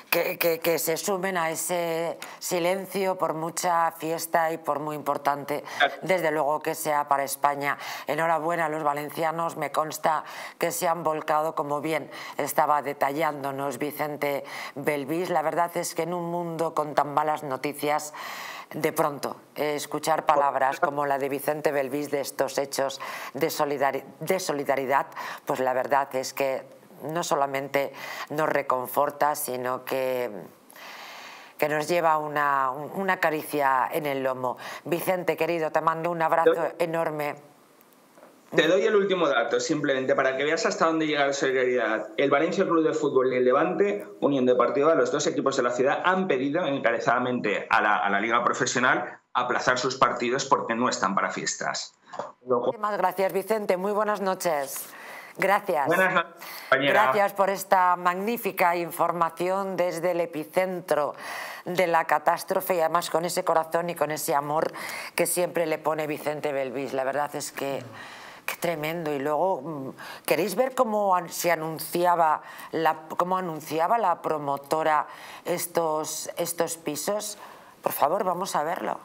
[SPEAKER 1] sumen a ese silencio, por mucha fiesta y por muy importante, desde luego, que sea para España. Enhorabuena a los valencianos, me consta que se han volcado, como bien estaba detallándonos Vicente Belvís. La verdad es que en un mundo con tan malas noticias, de pronto escuchar palabras como la de Vicente Belvís de estos hechos de solidaridad, pues la verdad es que no solamente nos reconforta, sino que nos lleva una caricia en el lomo. Vicente, querido, te mando un abrazo enorme.
[SPEAKER 6] Te doy el último dato, simplemente para que veas hasta dónde llega la solidaridad. El Valencia Club de Fútbol y el Levante, Unión Deportiva, los 2 equipos de la ciudad, han pedido encarecidamente a la Liga Profesional aplazar sus partidos porque no están para fiestas.
[SPEAKER 1] Muchísimas gracias, Vicente. Muy buenas noches. Gracias.
[SPEAKER 6] Buenas noches, compañera.
[SPEAKER 1] Gracias por esta magnífica información desde el epicentro de la catástrofe, y además con ese corazón y con ese amor que siempre le pone Vicente Belvís. La verdad es que qué tremendo. Y luego, ¿queréis ver cómo anunciaba la promotora estos pisos? Por favor, vamos a verlo.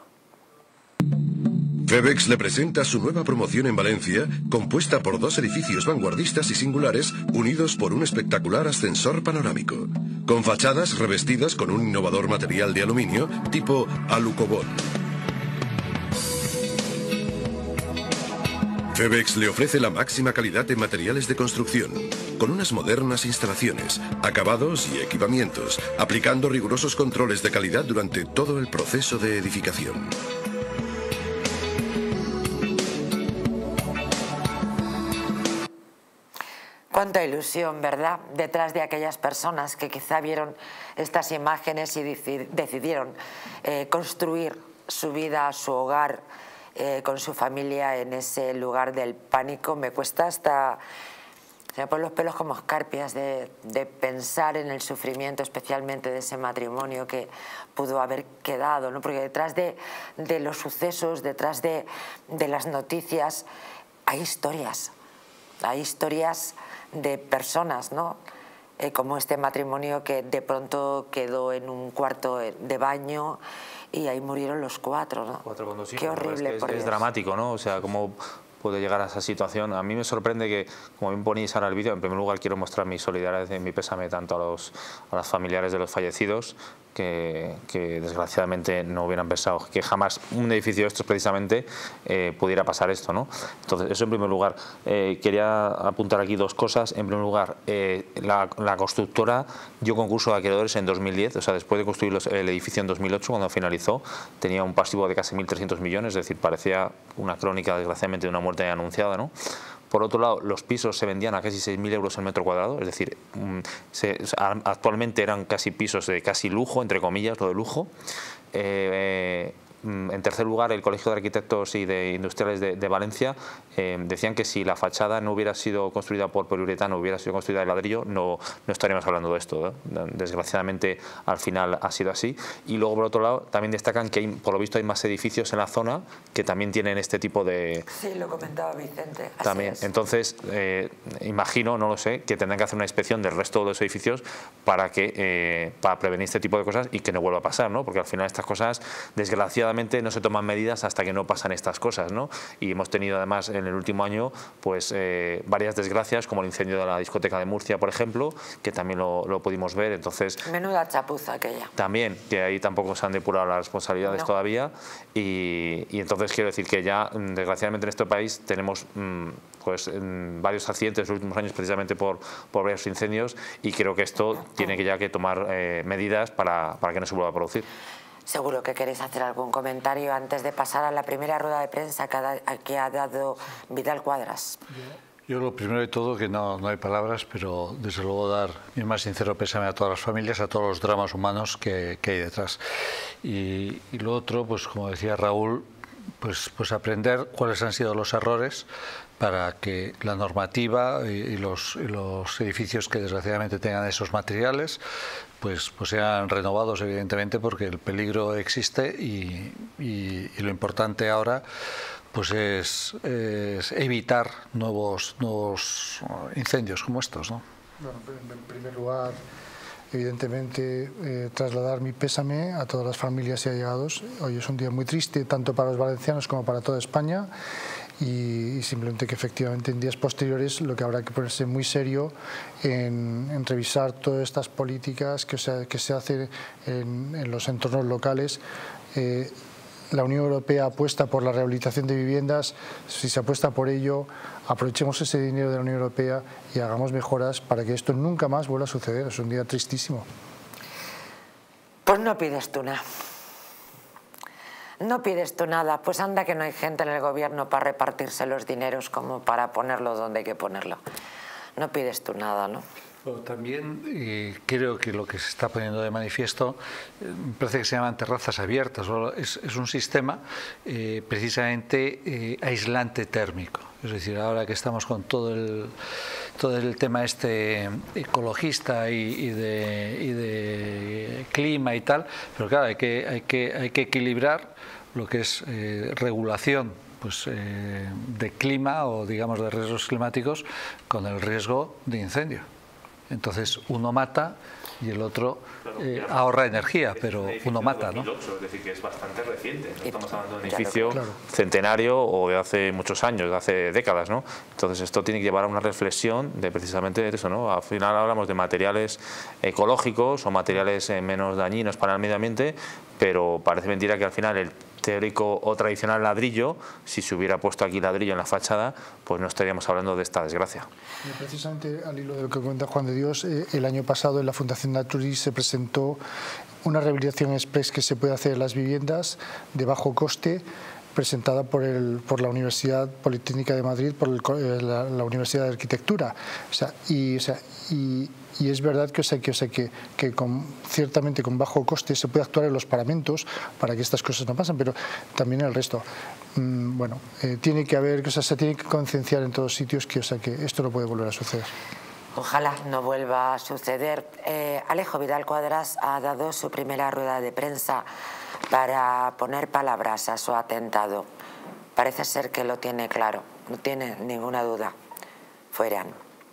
[SPEAKER 8] Febex le presenta su nueva promoción en Valencia, compuesta por 2 edificios vanguardistas y singulares unidos por un espectacular ascensor panorámico, con fachadas revestidas con un innovador material de aluminio tipo Alucobol. Febex le ofrece la máxima calidad en materiales de construcción, con unas modernas instalaciones, acabados y equipamientos, aplicando rigurosos controles de calidad durante todo el proceso de edificación.
[SPEAKER 1] Cuánta ilusión, ¿verdad?, detrás de aquellas personas que quizá vieron estas imágenes y decidieron construir su vida, su hogar, con su familia en ese lugar del pánico. Me cuesta hasta... Se me ponen los pelos como escarpias de pensar en el sufrimiento, especialmente de ese matrimonio que pudo haber quedado, ¿no? Porque detrás de los sucesos, detrás de las noticias, hay historias de personas, ¿no? Como este matrimonio que de pronto quedó en un cuarto de baño y ahí murieron los 4, ¿no?
[SPEAKER 4] 4 con 2 hijos.
[SPEAKER 1] Qué horrible.
[SPEAKER 4] Es dramático, ¿no? O sea, cómo puede llegar a esa situación. A mí me sorprende que, como bien ponéis ahora el vídeo, en primer lugar quiero mostrar mi solidaridad y mi pésame tanto a los familiares de los fallecidos, que desgraciadamente no hubieran pensado que jamás un edificio de estos precisamente pudiera pasar esto, ¿no? Entonces, eso en primer lugar. Quería apuntar aquí 2 cosas. En primer lugar, la constructora dio concurso de acreedores en 2010, o sea, después de construir el edificio en 2008, cuando finalizó, tenía un pasivo de casi 1.300 millones, es decir, parecía una crónica, desgraciadamente, de una muerte anunciada, ¿no? Por otro lado, los pisos se vendían a casi 6.000 euros el metro cuadrado, es decir, actualmente eran casi pisos de casi lujo, entre comillas, lo de lujo. En tercer lugar, el Colegio de Arquitectos y de Industriales de Valencia decían que si la fachada no hubiera sido construida por poliuretano, hubiera sido construida de ladrillo, no estaríamos hablando de esto, ¿eh? Desgraciadamente, al final ha sido así. Y luego, por otro lado, también destacan que por lo visto hay más edificios en la zona que también tienen este tipo de...
[SPEAKER 1] Sí, lo comentaba Vicente. Así
[SPEAKER 4] también.
[SPEAKER 1] es.
[SPEAKER 4] Entonces, imagino, no lo sé, que tendrán que hacer una inspección del resto de los edificios para prevenir este tipo de cosas y que no vuelva a pasar, ¿no? Porque al final estas cosas, desgraciadamente, no se toman medidas hasta que no pasan estas cosas, ¿no? Y hemos tenido además en el último año pues varias desgracias, como el incendio de la discoteca de Murcia, por ejemplo, que también lo pudimos ver. Entonces,
[SPEAKER 1] menuda chapuza aquella.
[SPEAKER 4] También, que ahí tampoco se han depurado las responsabilidades todavía, y entonces quiero decir que ya desgraciadamente en este país tenemos varios accidentes en los últimos años precisamente por varios incendios, y creo que esto tiene que tomar medidas para que no se vuelva a producir.
[SPEAKER 1] Seguro que queréis hacer algún comentario antes de pasar a la primera rueda de prensa que ha dado Vidal Quadras.
[SPEAKER 3] Yo lo primero de todo, que no hay palabras, pero desde luego dar mi más sincero pésame a todas las familias, a todos los dramas humanos que hay detrás. Y lo otro, pues como decía Raúl, pues aprender cuáles han sido los errores para que la normativa y los edificios que desgraciadamente tengan esos materiales pues sean renovados, evidentemente, porque el peligro existe y lo importante ahora pues es evitar nuevos incendios como estos, ¿no?
[SPEAKER 5] Bueno, en primer lugar, evidentemente, trasladar mi pésame a todas las familias y allegados. Hoy es un día muy triste, tanto para los valencianos como para toda España, y simplemente que efectivamente en días posteriores lo que habrá que ponerse muy serio en revisar todas estas políticas que se hacen en los entornos locales. La Unión Europea apuesta por la rehabilitación de viviendas. Si se apuesta por ello, aprovechemos ese dinero de la Unión Europea y hagamos mejoras para que esto nunca más vuelva a suceder. Es un día tristísimo.
[SPEAKER 1] Pues no pides tú nada. No pides tú nada. Pues anda que no hay gente en el gobierno para repartirse los dineros como para ponerlo donde hay que ponerlo. No pides tú nada, ¿no?
[SPEAKER 3] También creo que lo que se está poniendo de manifiesto, me parece que se llaman terrazas abiertas, es un sistema precisamente aislante térmico. Es decir, ahora que estamos con todo el tema ecologista y de clima y tal, pero claro, hay que equilibrar lo que es regulación de clima o digamos de riesgos climáticos con el riesgo de incendio. Entonces uno mata y el otro ahorra energía, pero uno mata, ¿no?
[SPEAKER 4] Es decir, que es bastante reciente. No estamos hablando de un edificio centenario o de hace muchos años, de hace décadas, ¿no? Entonces esto tiene que llevar a una reflexión de precisamente eso, ¿no? Al final hablamos de materiales ecológicos o materiales menos dañinos para el medio ambiente, pero parece mentira que al final teórico o tradicional ladrillo, si se hubiera puesto aquí ladrillo en la fachada, pues no estaríamos hablando de esta desgracia.
[SPEAKER 5] Precisamente al hilo de lo que comenta Juan de Dios, el año pasado en la Fundación Naturis se presentó una rehabilitación express que se puede hacer en las viviendas de bajo coste, presentada por la Universidad Politécnica de Madrid, por la Universidad de Arquitectura. Y es verdad que, ciertamente con bajo coste se puede actuar en los paramentos para que estas cosas no pasen, pero también el resto. Tiene que haber, se tiene que concienciar en todos sitios que esto no puede volver a suceder.
[SPEAKER 1] Ojalá no vuelva a suceder. Alejo Vidal Quadras ha dado su primera rueda de prensa para poner palabras a su atentado. Parece ser que lo tiene claro, no tiene ninguna duda. Fueran.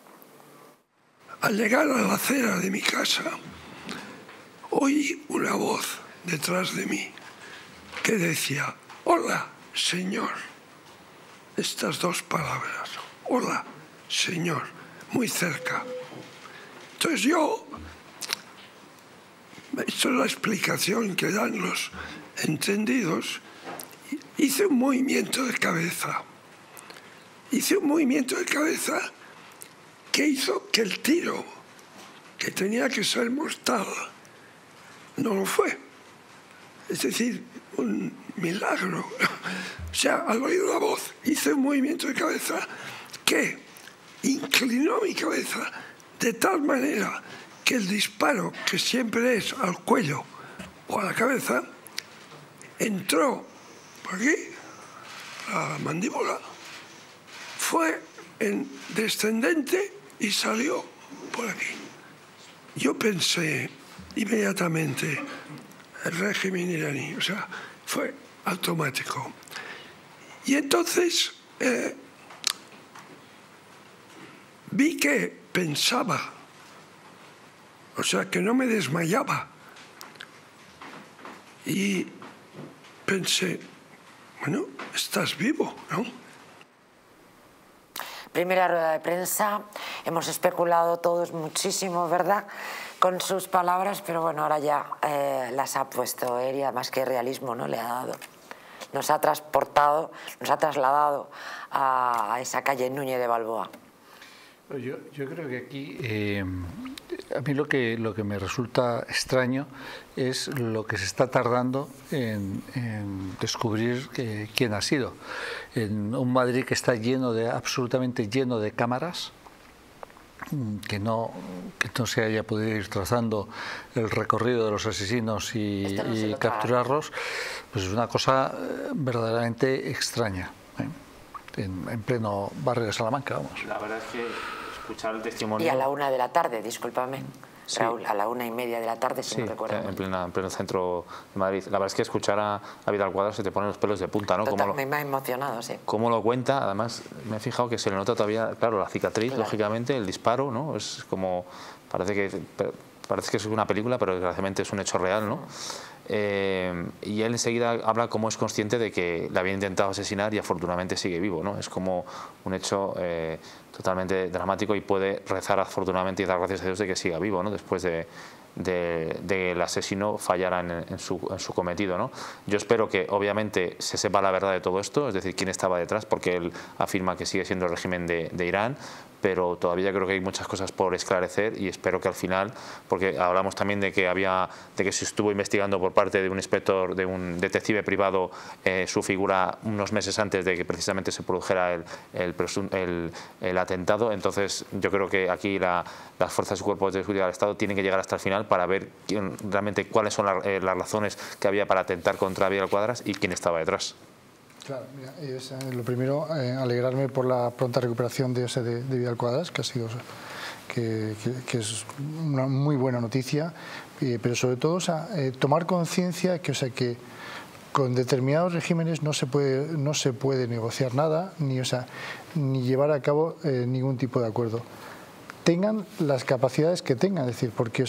[SPEAKER 9] Al llegar a la acera de mi casa, oí una voz detrás de mí que decía: hola, señor. Estas dos palabras, hola, señor, muy cerca. Entonces yo, esto es la explicación que dan los entendidos, hice un movimiento de cabeza. Hice un movimiento de cabeza que hizo que el tiro, que tenía que ser mortal, no lo fue. Es decir, un milagro. O sea, al oír la voz, hice un movimiento de cabeza que inclinó mi cabeza de tal manera que el disparo, que siempre es al cuello o a la cabeza, entró por aquí, la mandíbula, fue en descendente y salió por aquí. Yo pensé inmediatamente el régimen iraní, o sea, fue automático. Y entonces vi que pensaba, o sea, que no me desmayaba. Y pensé, bueno, estás vivo, ¿no?
[SPEAKER 1] Primera rueda de prensa, hemos especulado todos muchísimo, ¿verdad?, con sus palabras, pero bueno, ahora ya las ha puesto él y además qué realismo, ¿no?, le ha dado. Nos ha transportado, nos ha trasladado a esa calle Núñez de Balboa.
[SPEAKER 3] Yo creo que aquí a mí lo que me resulta extraño es lo que se está tardando en descubrir quién ha sido. En un Madrid que está absolutamente lleno de cámaras, que no se haya podido ir trazando el recorrido de los asesinos y capturarlos, pues es una cosa verdaderamente extraña, en pleno barrio de Salamanca, vamos.
[SPEAKER 4] La verdad es que escuchar el testimonio...
[SPEAKER 1] Y a la 1 de la tarde, discúlpame, sí. Raúl, a la 1:30 de la tarde, si no recuerdo.
[SPEAKER 4] En pleno centro de Madrid. La verdad es que escuchar a Vidal Quadras se te ponen los pelos de punta, ¿no?
[SPEAKER 1] Me ha emocionado, sí.
[SPEAKER 4] Cómo lo cuenta, además me he fijado que se le nota todavía, claro, la cicatriz, claro, lógicamente, el disparo, ¿no? Es como, parece que es una película, pero desgraciadamente es un hecho real, ¿no? Y él enseguida habla como es consciente de que le había intentado asesinar y afortunadamente sigue vivo, ¿no? Es como un hecho totalmente dramático y puede rezar afortunadamente y dar gracias a Dios de que siga vivo, ¿no?, después de el asesino fallara en su cometido, ¿no? Yo espero que obviamente se sepa la verdad de todo esto, es decir, quién estaba detrás, porque él afirma que sigue siendo el régimen de Irán, pero todavía creo que hay muchas cosas por esclarecer y espero que al final, porque hablamos también de que se estuvo investigando por parte de un inspector, de un detective privado, su figura unos meses antes de que precisamente se produjera el atentado. Entonces yo creo que aquí las fuerzas y cuerpos de seguridad del Estado tienen que llegar hasta el final para ver realmente cuáles son las razones que había para atentar contra Vidal Quadras y quién estaba detrás.
[SPEAKER 5] Claro, mira, lo primero, alegrarme por la pronta recuperación de Vidal Quadras, que ha sido que es una muy buena noticia, pero sobre todo, tomar conciencia que con determinados regímenes no se puede negociar nada, ni llevar a cabo ningún tipo de acuerdo. Tengan las capacidades que tengan, es decir, porque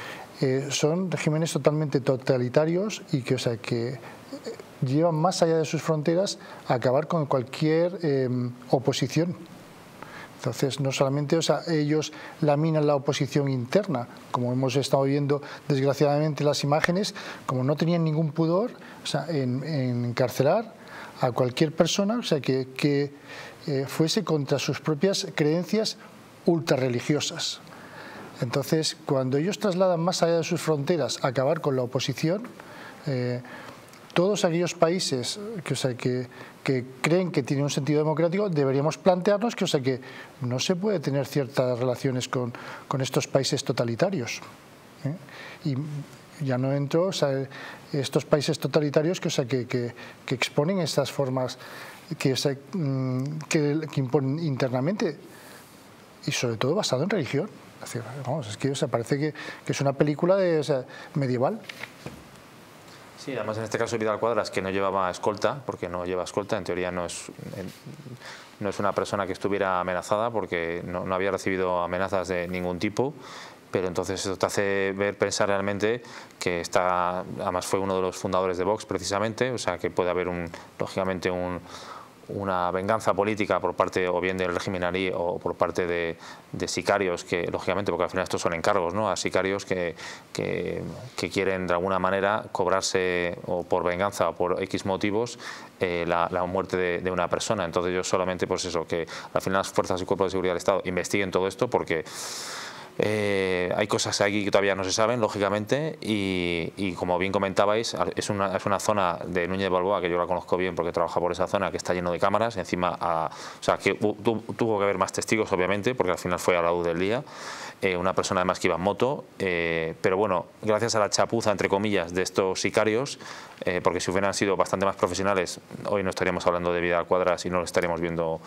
[SPEAKER 5] son regímenes totalmente totalitarios y que llevan más allá de sus fronteras a acabar con cualquier oposición. Entonces, no solamente, o sea, ellos laminan la oposición interna, como hemos estado viendo desgraciadamente las imágenes, como no tenían ningún pudor, o sea, en encarcelar a cualquier persona, o sea, que fuese contra sus propias creencias ultrarreligiosas. Entonces, cuando ellos trasladan más allá de sus fronteras a acabar con la oposición, todos aquellos países que creen que tienen un sentido democrático, deberíamos plantearnos que no se puede tener ciertas relaciones con estos países totalitarios. Y ya no entro, o sea, estos países totalitarios que exponen estas formas que imponen internamente, y sobre todo basado en religión. Es decir, vamos, es que parece que es una película medieval.
[SPEAKER 4] Sí, además en este caso Vidal Quadras, que no llevaba escolta, porque no lleva escolta, en teoría no es una persona que estuviera amenazada, porque no había recibido amenazas de ningún tipo, pero entonces eso te hace pensar realmente que además fue uno de los fundadores de Vox precisamente, o sea que puede haber lógicamente una venganza política por parte o bien del régimen iraní o por parte de sicarios que, lógicamente, porque al final estos son encargos, ¿no?, a sicarios que quieren de alguna manera cobrarse o por venganza o por X motivos la muerte de una persona. Entonces yo solamente, pues eso, que al final las fuerzas y cuerpos de seguridad del Estado investiguen todo esto, porque hay cosas aquí que todavía no se saben, lógicamente, y como bien comentabais, es una zona de Núñez de Balboa, que yo la conozco bien porque trabaja por esa zona, que está lleno de cámaras, encima, o sea, que tuvo que haber más testigos, obviamente, porque al final fue a la luz del día, una persona además que iba en moto, pero bueno, gracias a la chapuza, entre comillas, de estos sicarios, porque si hubieran sido bastante más profesionales, hoy no estaríamos hablando de Vidal Quadras y no lo estaríamos viendo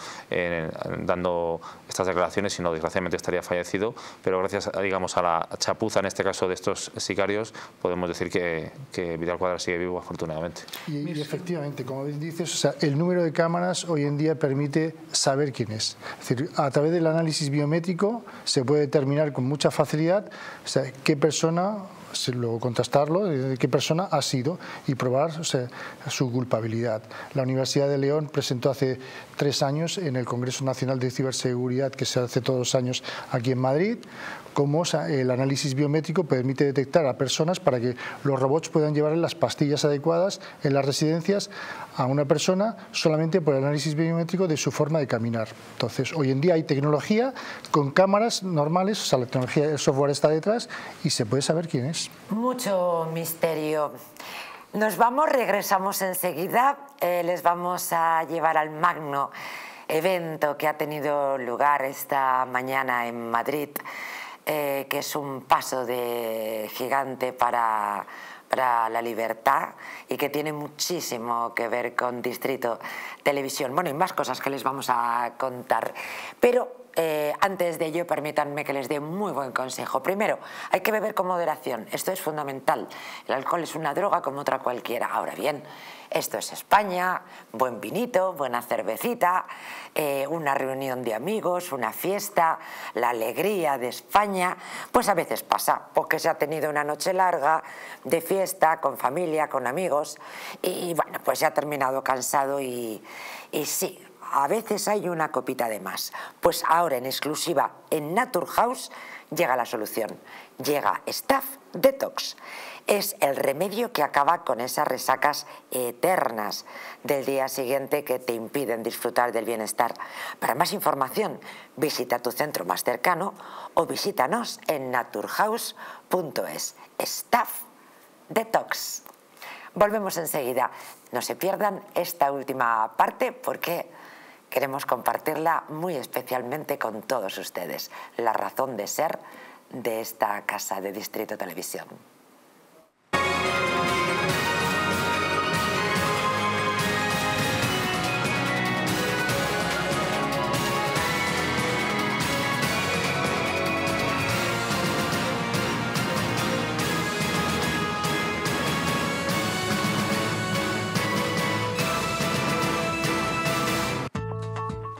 [SPEAKER 4] dando estas declaraciones, sino desgraciadamente estaría fallecido, pero gracias, digamos, a la chapuza, en este caso, de estos sicarios, podemos decir que Vidal Quadras sigue vivo, afortunadamente.
[SPEAKER 5] Y efectivamente, como dices, o sea, el número de cámaras hoy en día permite saber quién es. Es decir, a través del análisis biométrico se puede determinar con mucha facilidad, o sea, qué persona, luego contrastarlo, de qué persona ha sido y probar, o sea, su culpabilidad. La Universidad de León presentó hace 3 años en el Congreso Nacional de Ciberseguridad, que se hace todos los años aquí en Madrid, cómo el análisis biométrico permite detectar a personas para que los robots puedan llevar las pastillas adecuadas en las residencias a una persona solamente por el análisis biométrico de su forma de caminar. Entonces, hoy en día hay tecnología con cámaras normales, o sea, la tecnología, el software está detrás y se puede saber quién es.
[SPEAKER 1] Mucho misterio. Nos vamos, regresamos enseguida, les vamos a llevar al magno evento que ha tenido lugar esta mañana en Madrid, que es un paso de gigante para la libertad y que tiene muchísimo que ver con Distrito Televisión. Bueno, y más cosas que les vamos a contar. Pero antes de ello, permítanme que les dé un muy buen consejo. Primero, hay que beber con moderación. Esto es fundamental. El alcohol es una droga como otra cualquiera. Ahora bien, esto es España, buen vinito, buena cervecita, una reunión de amigos, una fiesta, la alegría de España. Pues a veces pasa, porque se ha tenido una noche larga de fiesta, con familia, con amigos, y bueno, pues se ha terminado cansado y sí, a veces hay una copita de más. Pues ahora en exclusiva en Naturhaus llega la solución. Llega Staff Detox. Es el remedio que acaba con esas resacas eternas del día siguiente que te impiden disfrutar del bienestar. Para más información, visita tu centro más cercano o visítanos en naturhaus.es. Staff Detox. Volvemos enseguida. No se pierdan esta última parte porque queremos compartirla muy especialmente con todos ustedes. La razón de ser de esta casa de Distrito Televisión.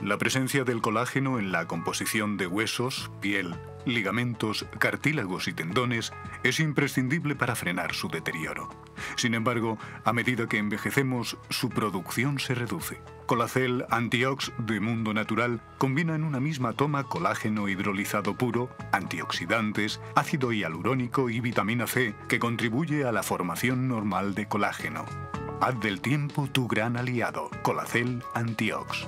[SPEAKER 10] La presencia del colágeno en la composición de huesos, piel, ligamentos, cartílagos y tendones es imprescindible para frenar su deterioro. Sin embargo, a medida que envejecemos, su producción se reduce. Colacel Antiox de Mundo Natural combina en una misma toma colágeno hidrolizado puro, antioxidantes, ácido hialurónico y vitamina C, que contribuye a la formación normal de colágeno. Haz del tiempo tu gran aliado. Colacel Antiox.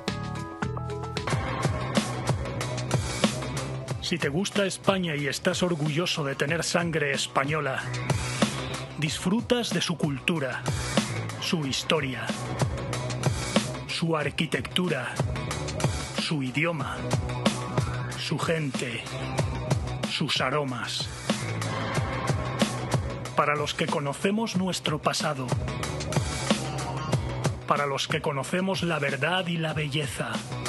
[SPEAKER 11] Si te gusta España y estás orgulloso de tener sangre española, disfrutas de su cultura, su historia, su arquitectura, su idioma, su gente, sus aromas. Para los que conocemos nuestro pasado, para los que conocemos la verdad y la belleza,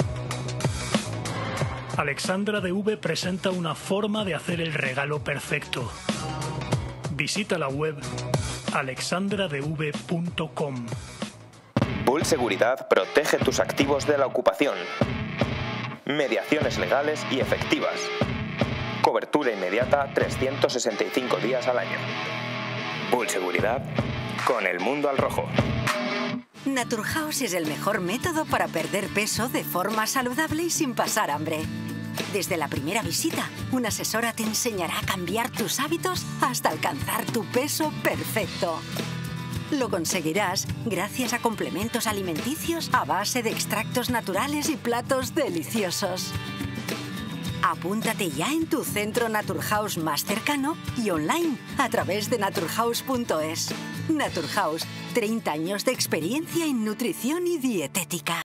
[SPEAKER 11] Alexandra DV presenta una forma de hacer el regalo perfecto. Visita la web alexandradv.com.
[SPEAKER 12] Bull Seguridad protege tus activos de la ocupación. Mediaciones legales y efectivas. Cobertura inmediata 365 días al año. Bull Seguridad con el mundo al rojo.
[SPEAKER 13] Naturhaus es el mejor método para perder peso de forma saludable y sin pasar hambre. Desde la primera visita, una asesora te enseñará a cambiar tus hábitos hasta alcanzar tu peso perfecto. Lo conseguirás gracias a complementos alimenticios a base de extractos naturales y platos deliciosos. Apúntate ya en tu centro Naturhaus más cercano y online a través de naturhaus.es. Naturhaus, 30 años de experiencia en nutrición y dietética.